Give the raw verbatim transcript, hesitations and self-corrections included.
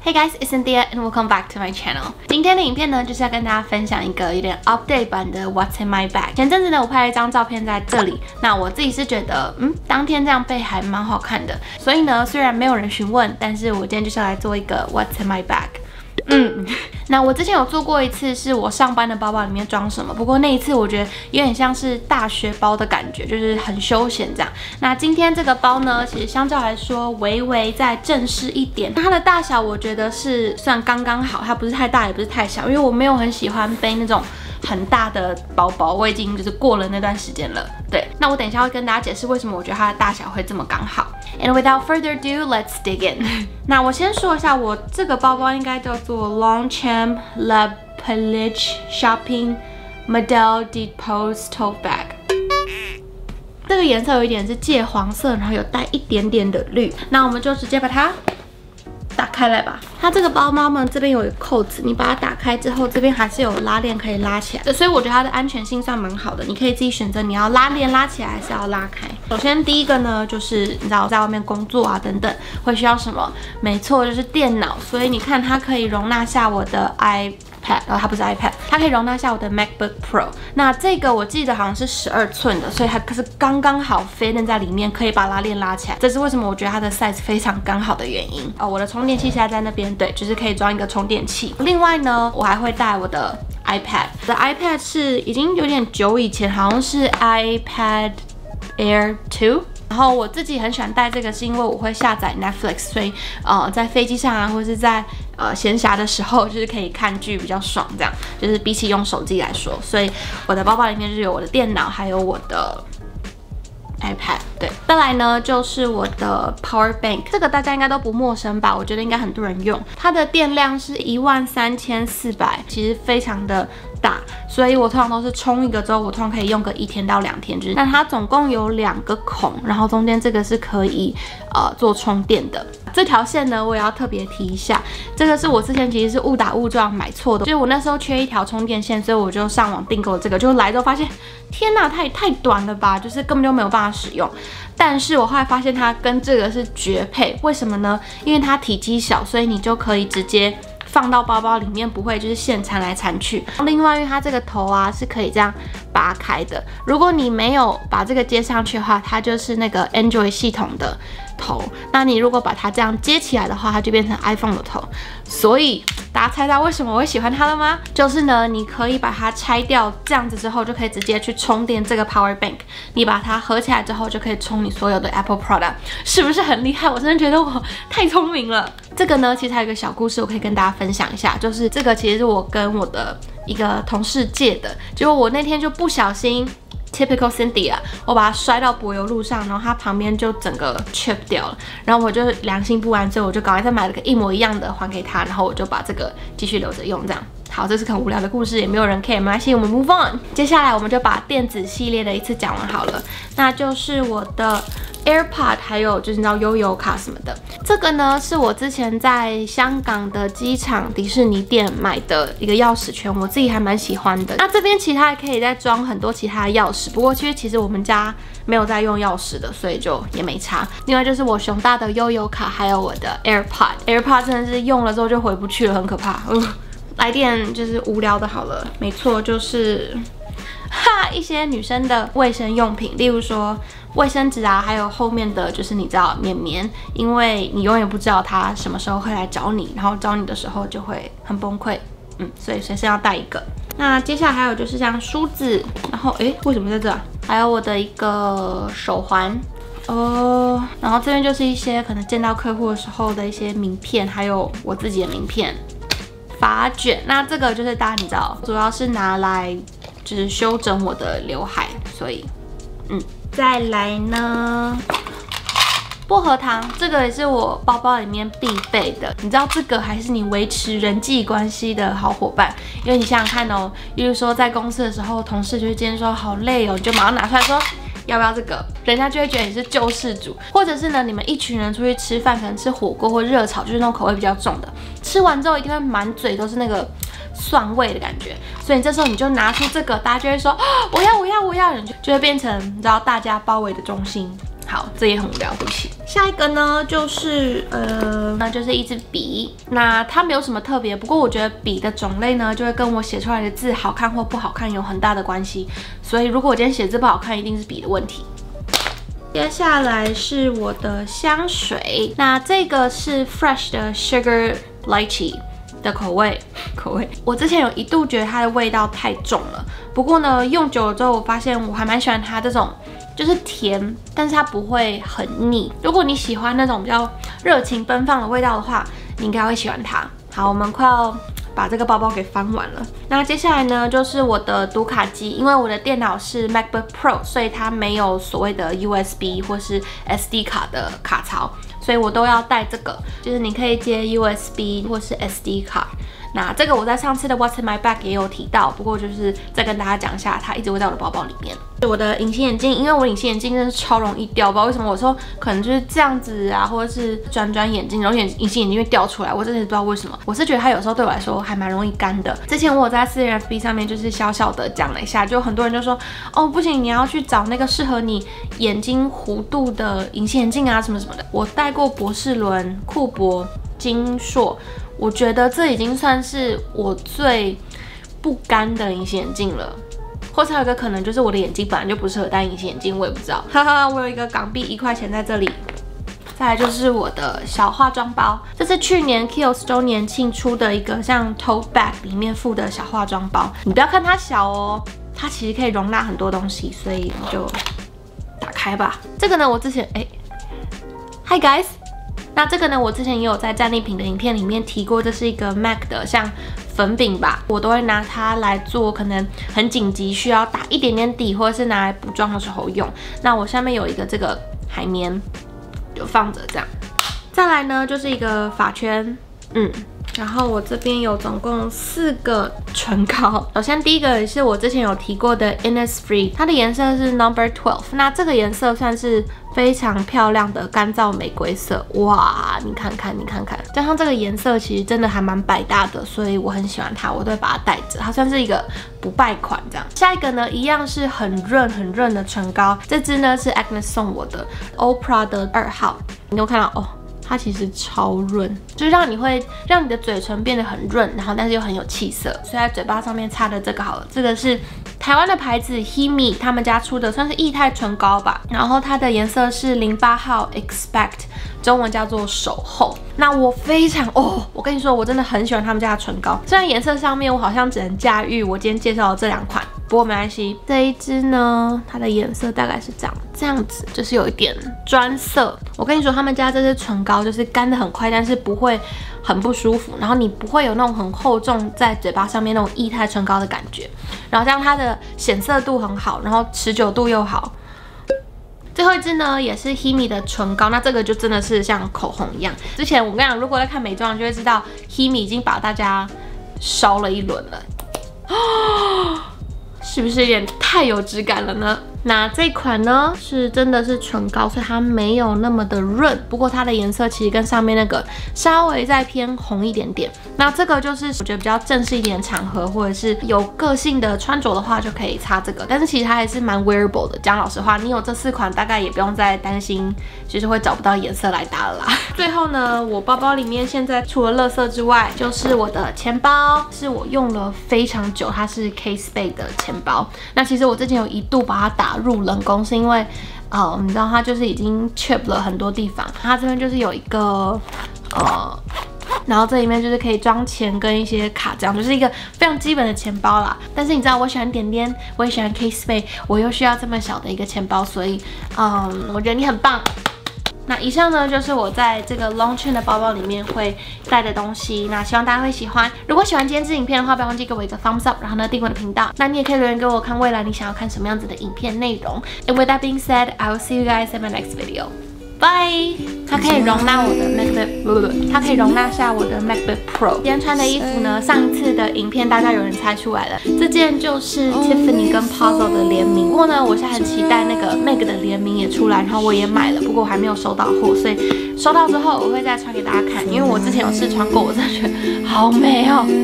Hey guys, it's Cynthia and welcome back to my channel. 今天的影片呢，就是要跟大家分享一个有点 update 版的 What's in my bag。前阵子呢，我拍了一张照片在这里，那我自己是觉得，嗯，当天这样背还蛮好看的。所以呢，虽然没有人询问，但是我今天就是要来做一个 What's in my bag。嗯，那我之前有做过一次，是我上班的包包里面装什么。不过那一次我觉得有点像是大学包的感觉，就是很休闲这样。那今天这个包呢，其实相较来说微微再正式一点。它的大小我觉得是算刚刚好，它不是太大也不是太小，因为我没有很喜欢背那种很大的包包，我已经就是过了那段时间了。对，那我等一下会跟大家解释为什么我觉得它的大小会这么刚好。And without further ado, let's dig in. 那我先说一下，我这个包包应该叫做 Longchamp Le Pelliccia Shopping Model Depose Tote Bag。这个颜色有一点是芥黄色，然后有带一点点的绿。那我们就直接把它打开来吧。它这个包包呢，这边有一个扣子，你把它打开之后，这边还是有拉链可以拉起来，所以我觉得它的安全性算蛮好的。你可以自己选择你要拉链拉起来还是要拉开。首先第一个呢，就是你知道在外面工作啊等等会需要什么？没错，就是电脑。所以你看它可以容纳下我的 iPad。然后它不是 iPad， 它可以容纳下我的 MacBook Pro。那这个我记得好像是十二寸的，所以它可是刚刚好 fit 在里面，可以把拉链拉起来。这是为什么我觉得它的 size 非常刚好的原因哦。我的充电器现在在那边，对，就是可以装一个充电器。另外呢，我还会带我的 iPad。我的 iPad 是已经有点久以前，好像是 iPad Air 二。然后我自己很喜欢带这个，是因为我会下载 Netflix， 所以呃在飞机上啊，或是在呃闲暇的时候，就是可以看剧比较爽，这样就是比起用手机来说，所以我的包包里面就是有我的电脑，还有我的 iPad。对，再来呢就是我的 Power Bank， 这个大家应该都不陌生吧？我觉得应该很多人用。它的电量是一万三千四百，其实非常的大，所以我通常都是充一个之后，我通常可以用个一天到两天。就是，但它总共有两个孔，然后中间这个是可以呃做充电的。这条线呢，我也要特别提一下，这个是我之前其实是误打误撞买错的，就是我那时候缺一条充电线，所以我就上网订购这个，就来之后发现，天哪，它也太短了吧，就是根本就没有办法使用。但是我后来发现它跟这个是绝配，为什么呢？因为它体积小，所以你就可以直接放到包包里面，不会就是线缠来缠去。另外，因为它这个头啊是可以这样拔开的，如果你没有把这个接上去的话，它就是那个 Android 系统的头。那你如果把它这样接起来的话，它就变成 iPhone 的头。所以大家猜到为什么我会喜欢它了吗？就是呢，你可以把它拆掉，这样子之后就可以直接去充电这个 Power Bank。你把它合起来之后，就可以充你所有的 Apple Product， 是不是很厉害？我真的觉得我太聪明了。这个呢，其实还有一个小故事，我可以跟大家分享一下，就是这个其实是我跟我的一个同事借的，结果我那天就不小心。Typical Cynthia， 我把它摔到柏油路上，然后它旁边就整个 chip 掉了，然后我就良心不安，所以我就赶快再买了个一模一样的还给他，然后我就把这个继续留着用，这样。好，这是很无聊的故事，也没有人 care， 没关系，我们 move on。接下来我们就把电子系列的一次讲完好了，那就是我的 AirPod， 还有就是你知道悠游卡什么的。这个呢是我之前在香港的机场迪士尼店买的一个钥匙圈，我自己还蛮喜欢的。那这边其他还可以再装很多其他的钥匙，不过其实其实我们家没有在用钥匙的，所以就也没差。另外就是我熊大的悠游卡，还有我的 AirPod，AirPod 真的是用了之后就回不去了，很可怕。呃来点就是无聊的好了，没错，就是哈一些女生的卫生用品，例如说卫生纸啊，还有后面的就是你知道绵绵，因为你永远不知道它什么时候会来找你，然后找你的时候就会很崩溃，嗯，所以随身要带一个。那接下来还有就是像梳子，然后诶，为什么在这啊？还有我的一个手环。哦，然后这边就是一些可能见到客户的时候的一些名片，还有我自己的名片。发卷，那这个就是大家你知道，主要是拿来就是修整我的刘海，所以嗯，再来呢，薄荷糖，这个也是我包包里面必备的。你知道这个还是你维持人际关系的好伙伴，因为你想想看哦，比如说在公司的时候，同事就会今天说好累哦，你就马上拿出来说。要不要这个？人家就会觉得你是救世主，或者是呢，你们一群人出去吃饭，可能吃火锅或热炒，就是那种口味比较重的，吃完之后一定会满嘴都是那个蒜味的感觉，所以你这时候你就拿出这个，大家就会说、哦、我要我要我要，就就会变成你知道大家包围的中心。 好，这也很无聊，对不起。下一个呢，就是呃，那就是一支笔。那它没有什么特别，不过我觉得笔的种类呢，就会跟我写出来的字好看或不好看有很大的关系。所以如果我今天写字不好看，一定是笔的问题。接下来是我的香水，那这个是 Fresh 的 Sugar Lychee 的口味，口味。我之前有一度觉得它的味道太重了，不过呢，用久了之后，我发现我还蛮喜欢它这种。就是甜，但是它不会很腻。如果你喜欢那种比较热情奔放的味道的话，你应该会喜欢它。好，我们快要把这个包包给翻完了。那接下来呢，就是我的读卡机，因为我的电脑是 MacBook Pro， 所以它没有所谓的 U S B 或是 S D 卡的卡槽，所以我都要带这个，就是你可以接 U S B 或是 S D 卡。那这个我在上次的 What's in my bag 也有提到，不过就是再跟大家讲一下，它一直会在我的包包里面。我的隐形眼镜，因为我隐形眼镜真的是超容易掉，不知道为什么，我说可能就是这样子啊，或者是转转眼镜，然后眼隐形眼镜会掉出来，我真的不知道为什么。我是觉得它有时候对我来说还蛮容易干的。之前我有在私人 F B 上面就是小小的讲了一下，就很多人就说，哦不行，你要去找那个适合你眼睛弧度的隐形眼镜啊什么什么的。我戴过博士伦、库博、金硕。我觉得这已经算是我最不干的隐形眼镜了，或是还有一个可能就是我的眼睛本来就不适合戴隐形眼镜，我也不知道。哈哈，我有一个港币一块钱在这里。再来就是我的小化妆包，这是去年 Kiehl's 周年庆出的一个像 tote bag 里面附的小化妆包。你不要看它小哦，它其实可以容纳很多东西，所以我们就打开吧。这个呢，我之前哎 ，Hi guys。那这个呢，我之前也有在战利品的影片里面提过，这是一个 M A C 的像粉饼吧，我都会拿它来做可能很紧急需要打一点点底，或者是拿来补妆的时候用。那我下面有一个这个海绵，就放着这样。再来呢，就是一个发圈，嗯。然后我这边有总共四个唇膏。首先第一个是我之前有提过的 Innisfree， 它的颜色是 Number 十二。那这个颜色算是非常漂亮的干燥玫瑰色，哇，你看看，你看看，加上这个颜色其实真的还蛮百搭的，所以我很喜欢它，我都会把它带着，它算是一个不败款这样。下一个呢，一样是很润很润的唇膏，这支呢是 Agnes 送我的 Oprah 的二号，你有看到哦？它其实超润，就是让你会让你的嘴唇变得很润，然后但是又很有气色。所以在嘴巴上面擦的这个好了，这个是台湾的牌子 Himi 他们家出的，算是液态唇膏吧。然后它的颜色是零八号 Expect， 中文叫做守候。那我非常哦，我跟你说，我真的很喜欢他们家的唇膏。虽然颜色上面我好像只能驾驭我今天介绍的这两款，不过没关系。这一支呢，它的颜色大概是这样，这样子就是有一点砖色。我跟你说，他们家这支唇膏就是干得很快，但是不会很不舒服，然后你不会有那种很厚重在嘴巴上面那种液态唇膏的感觉。然后这样它的显色度很好，然后持久度又好。最后一支呢，也是 Himi 的唇膏，那这个就真的是像口红一样。之前我跟你讲，如果在看美妆，就会知道 Himi 已经把大家烧了一轮了，是不是有点太有质感了呢？那这款呢是真的是唇膏，所以它没有那么的润，不过它的颜色其实跟上面那个稍微再偏红一点点。那这个就是我觉得比较正式一点的场合，或者是有个性的穿着的话，就可以擦这个。但是其实它还是蛮 wearable 的。讲老实话，你有这四款，大概也不用再担心，就是会找不到颜色来搭了啦。最后呢，我包包里面现在除了垃圾之外，就是我的钱包，是我用了非常久，它是 Kate Spade 的钱包。那其实我之前有一度把它打入冷宫，是因为，呃，你知道它就是已经 chip 了很多地方。它这边就是有一个，呃，然后这里面就是可以装钱跟一些卡，这样就是一个非常基本的钱包啦。但是你知道我喜欢点点，我也喜欢 Kate Spade， 我又需要这么小的一个钱包，所以，嗯，我觉得你很棒。那以上呢就是我在这个 Longchamp 的包包里面会带的东西，那希望大家会喜欢。如果喜欢今天这影片的话，不要忘记给我一个 thumbs up， 然后呢订阅我的频道。那你也可以留言给我看未来你想要看什么样子的影片内容。And with that being said, I will see you guys in my next video. Bye。它可以容纳我的 MacBook， 它可以容纳下我的 MacBook Pro。今天穿的衣服呢，上一次的影片大家有人猜出来了，这件就是 Tiffany 跟 Puzzle 的联名。不过呢，我现在很期待那个 Meg 的联名也出来，然后我也买了，不过我还没有收到货，所以收到之后我会再穿给大家看，因为我之前有试穿过，我真的觉得好美哦。